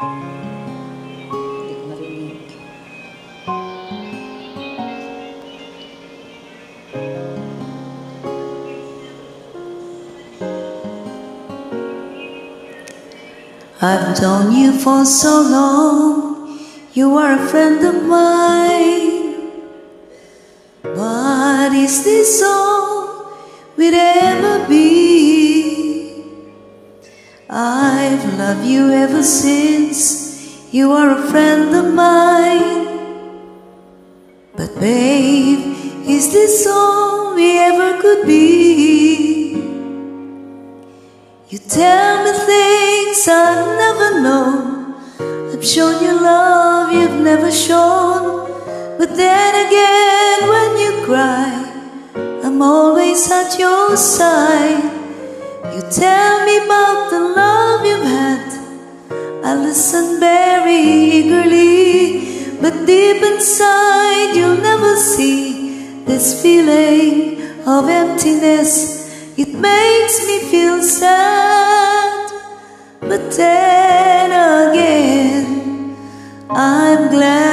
Hindi ko marinig. I've known you for so long, you are a friend of mine. But is this all we'd ever be? I've loved you ever since, you are a friend of mine. But babe, is this all we ever could be? You tell me things I've never known. I've shown you love you've never shown. But then again when you cry, I'm always at your side. You tell me about the love you've had, I listen very eagerly. But deep inside you'll never see this feeling of emptiness. It makes me feel sad, but then again I'm glad